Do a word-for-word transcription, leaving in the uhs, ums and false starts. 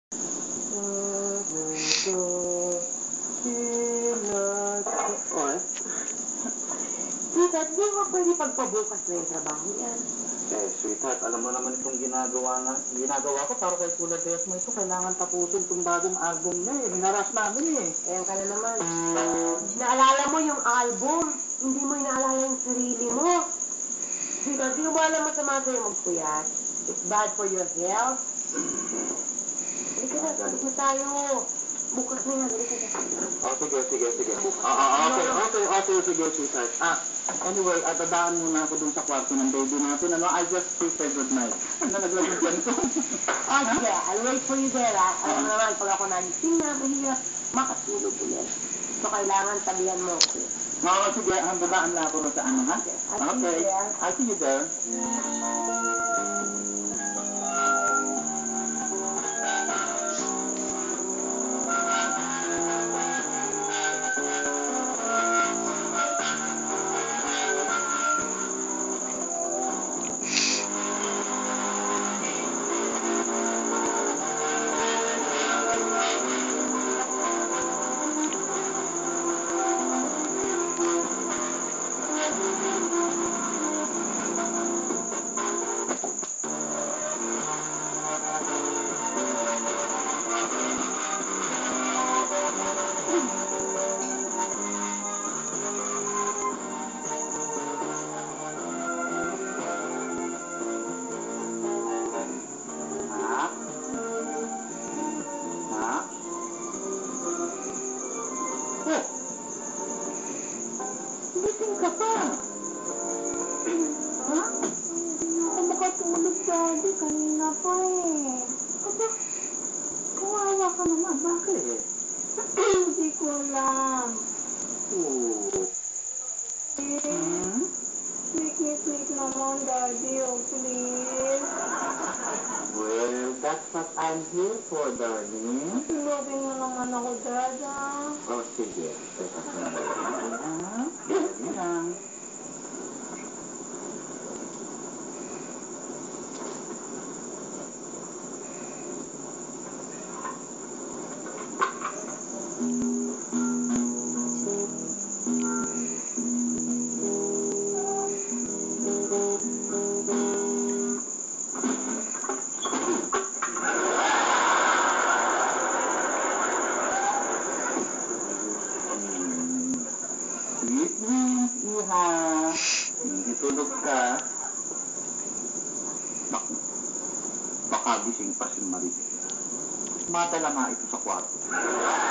Oy. Sweetheart, di ba pwede pagpabukas na yung trabaho yan? Eh, sweetheart, alam mo naman itong ginagawa na, ginagawa ko para kay T O D A S mo ito. Kailangan tapusin itong bagong album niya eh. Hinaras namin eh. Ayan ka na naman. Naalala mo yung album, hindi mo inaalala yung sarili mo. Sweetheart, di mo alam masama sa'yo magpuyat. It's bad for your health. Halika na, tulog na tayo. Bukas na yan, halika na. Oh, sige, sige, sige. Bukas Ah, na. ah, okay, No, no. okay, okay, sige, sweetheart. Ah, anyway, ah, dadaan muna ako dun sa kwarto ng baby natin. Ano, I just say good night. Ano, naglagot yan ko. Oh, sige, I'll wait for you there, ah. Alam mo naman, pag ako nagising na, mahirap makatulog ulit. So, kailangan tabihan mo ako. Oo, sige, ang dadaan lang ako sa ano, ha? I'll see you there. I'll see you there. Gising ka pa. Ha? Hindi na ako makatulog, Daddy. Kanina pa eh. Aba, kawawa ka naman. Bakit? Hindi ko alam. Oh. Hmm? Make me sleep naman, Daddy. Oh, please. Well, that's what I'm here for, darling. Tulogin mo naman ako, Dada. Oh, sige. Teka sandali, ha? Dali lang. Sweet dreams, Iha. Hindi tulog ka. Naku, baka gising pa si Marie. Madala nga ito sa kwarto.